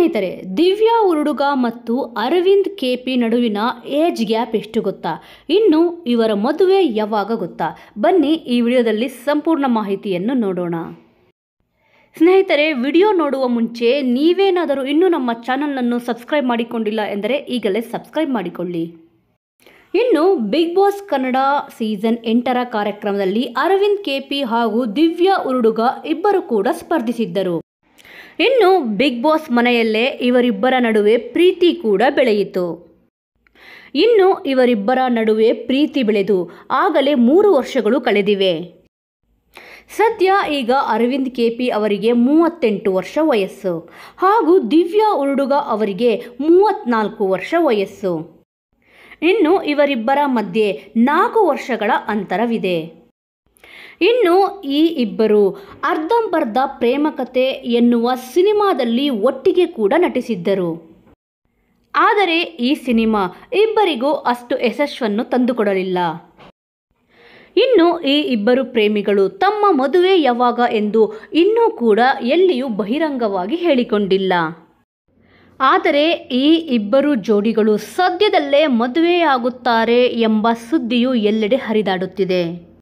ಸ್ನೇಹಿತರೆ, ದಿವ್ಯಾ ಉರುಡುಗ ಮತ್ತು ಅರವಿಂದ್ ಕೆಪಿ ನಡುವಿನ ಏಜ್ ಗ್ಯಾಪ್ ಎಷ್ಟು ಗೊತ್ತಾ? ಇನ್ನು ಇವರ ಮದುವೆ ಯಾವಾಗ ಗೊತ್ತಾ? ಬನ್ನಿ ಈ ವಿಡಿಯೋದಲ್ಲಿ ಸಂಪೂರ್ಣ ಮಾಹಿತಿಯನ್ನು ನೋಡೋಣ. ಸ್ನೇಹಿತರೆ, ವಿಡಿಯೋ ನೋಡುವ ಮುಂಚೆ ನೀವೇನಾದರೂ ಇನ್ನೂ ನಮ್ಮ ಚಾನಲನ್ನು ಸಬ್ಸ್ಕ್ರೈಬ್ ಮಾಡಿಕೊಂಡಿಲ್ಲ ಎಂದರೆ ಈಗಲೇ ಸಬ್ಸ್ಕ್ರೈಬ್ ಮಾಡಿಕೊಳ್ಳಿ. ಇನ್ನು ಬಿಗ್ ಬಾಸ್ ಕನ್ನಡ ಸೀಸನ್ 8ರ ಕಾರ್ಯಕ್ರಮದಲ್ಲಿ ಅರವಿಂದ್ ಕೆಪಿ ಹಾಗೂ ದಿವ್ಯಾ ಉರುಡುಗ ಇಬ್ಬರು ಕೂಡ ಸ್ಪರ್ಧಿಸಿದ್ದರು. ಇನ್ನು ಬಿಗ್ ಬಾಸ್ ಮನೆಯಲ್ಲೇ ಇವರಿಬ್ಬರ ನಡುವೆ ಪ್ರೀತಿ ಕೂಡ ಬೆಳೆಯಿತು. ಇನ್ನು ಇವರಿಬ್ಬರ ನಡುವೆ ಪ್ರೀತಿ ಬೆಳೆದು ಆಗಲೇ 3 ವರ್ಷಗಳು ಕಳೆದಿವೆ. ಸದ್ಯ ಈಗ ಅರವಿಂದ್ ಕೆಪಿ ಅವರಿಗೆ 38 ವರ್ಷ ವಯಸ್ಸು ಹಾಗೂ ದಿವ್ಯಾ ಉರುಡುಗ ಅವರಿಗೆ 34 ವರ್ಷ ವಯಸ್ಸು. ಇನ್ನು ಇವರಿಬ್ಬರ ಮಧ್ಯೆ 4 ವರ್ಷಗಳ ಅಂತರವಿದೆ. ಇನ್ನು ಈ ಇಬ್ಬರು ಅರ್ಧಂಬರ್ಧ ಪ್ರೇಮಕತೆ ಎನ್ನುವ ಸಿನಿಮಾದಲ್ಲಿ ಒಟ್ಟಿಗೆ ಕೂಡ ನಟಿಸಿದ್ದರು. ಆದರೆ ಈ ಸಿನಿಮಾ ಇಬ್ಬರಿಗೂ ಅಷ್ಟು ಯಶಸ್ಸನ್ನು ತಂದುಕೊಡಲಿಲ್ಲ. ಇನ್ನು ಈ ಇಬ್ಬರು ಪ್ರೇಮಿಗಳು ತಮ್ಮ ಮದುವೆ ಯಾವಾಗ ಎಂದು ಇನ್ನೂ ಕೂಡ ಎಲ್ಲಿಯೂ ಬಹಿರಂಗವಾಗಿ ಹೇಳಿಕೊಂಡಿಲ್ಲ. ಆದರೆ ಈ ಇಬ್ಬರು ಜೋಡಿಗಳು ಸದ್ಯದಲ್ಲೇ ಮದುವೆಯಾಗುತ್ತಾರೆ ಎಂಬ ಸುದ್ದಿಯು ಎಲ್ಲೆಡೆ ಹರಿದಾಡುತ್ತಿದೆ.